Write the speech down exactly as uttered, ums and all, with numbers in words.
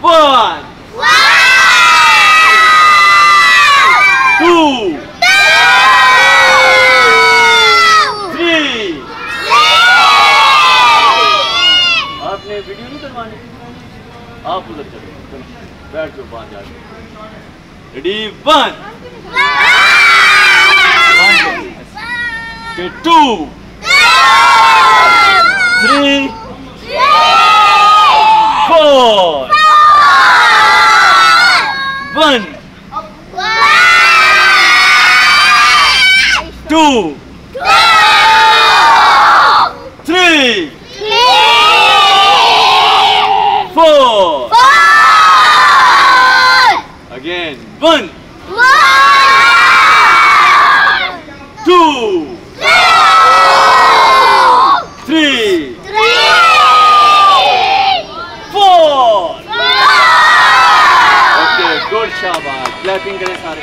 One. Two. Three. आपने video नहीं करवानी, आप उधर चलो, चलो बैठ जाओ पाँच आदमी। Ready one, two, three, four, one, two, three, four. Four. Again. One. One. Two. Three. Three. Four. Four. Okay. Good. शाबाश. Clapping करें सारे.